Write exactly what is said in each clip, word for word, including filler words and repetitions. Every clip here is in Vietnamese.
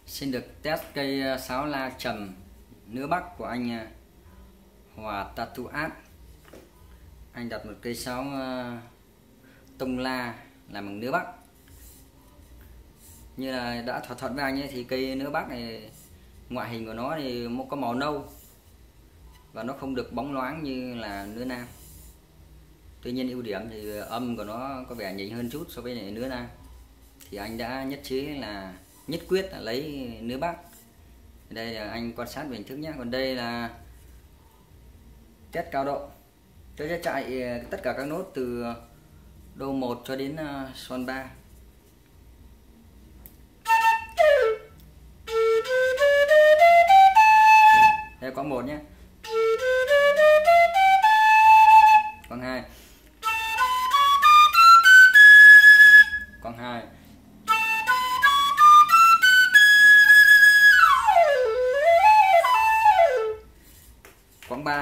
Xin được test cây sáo la trầm nứa Bắc của anh Hòa Tattoo Art. Anh đặt một cây sáo tông la làm bằng nứa Bắc. Như là đã thỏa thuận với anh ấy thì cây nứa Bắc này ngoại hình của nó thì có màu nâu và nó không được bóng loáng như là nứa Nam. Tuy nhiên ưu điểm thì âm của nó có vẻ nhỉnh hơn chút so với nứa Nam. Thì anh đã nhất trí là nhất quyết là lấy nứa Bắc. Đây là anh quan sát về hình thức nhé. Còn đây là test cao độ. Tôi sẽ chạy tất cả các nốt từ đô một cho đến son ba. Đây có một nhé. Con hai. Con hai. Quãng ba.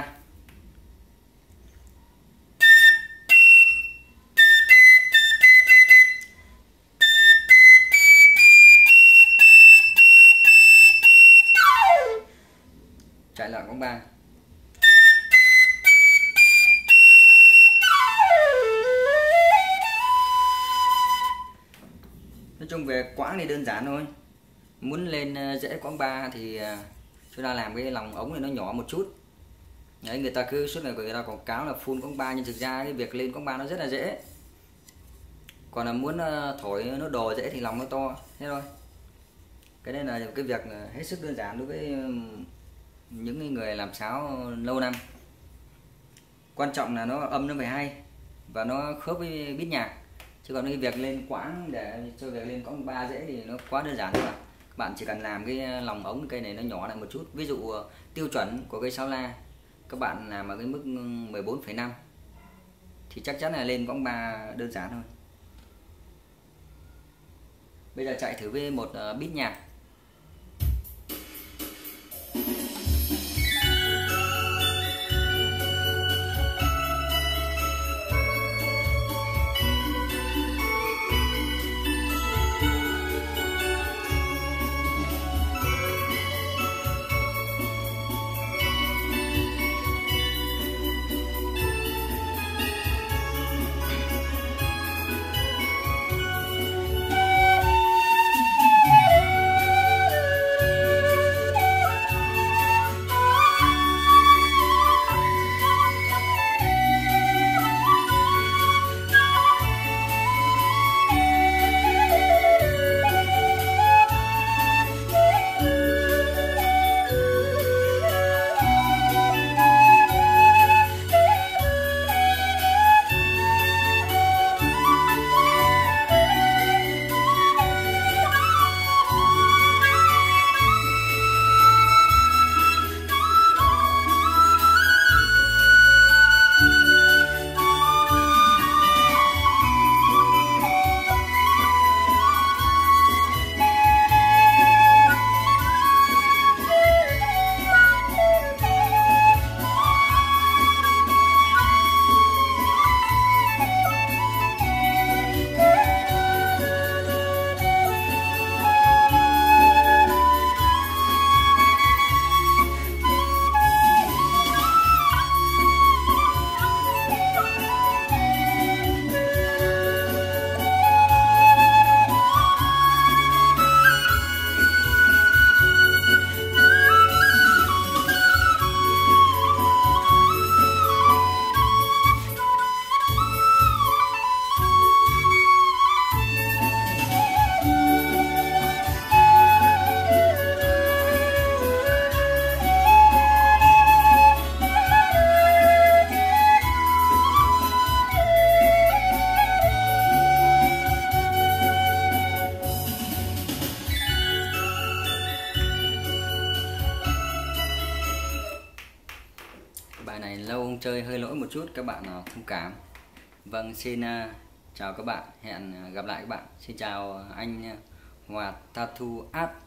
Chạy lại quãng ba. Nói chung về quãng thì đơn giản thôi. Muốn lên dễ quãng ba thì chúng ta làm cái lòng ống này nó nhỏ một chút. Đấy, người ta cứ suốt ngày người ta quảng cáo là full quãng ba, nhưng thực ra cái việc lên quãng ba nó rất là dễ. Còn là muốn thổi nó đồ dễ thì lòng nó to, thế thôi. Cái này là cái việc hết sức đơn giản đối với những người làm sáo lâu năm. Quan trọng là nó âm nó phải hay và nó khớp với beat nhạc. Chứ còn cái việc lên quãng để cho việc lên quãng ba dễ thì nó quá đơn giản thôi. Các bạn chỉ cần làm cái lòng ống cây này nó nhỏ lại một chút. Ví dụ tiêu chuẩn của cây sáo la các bạn làm ở cái mức mười bốn phẩy năm thì chắc chắn là lên quãng ba đơn giản thôi. Bây giờ chạy thử với một beat nhạc. Bài này lâu chơi hơi lỗi một chút, các bạn thông cảm. Vâng, xin uh, chào các bạn, hẹn gặp lại các bạn. Xin chào anh Hòa Tattoo Art.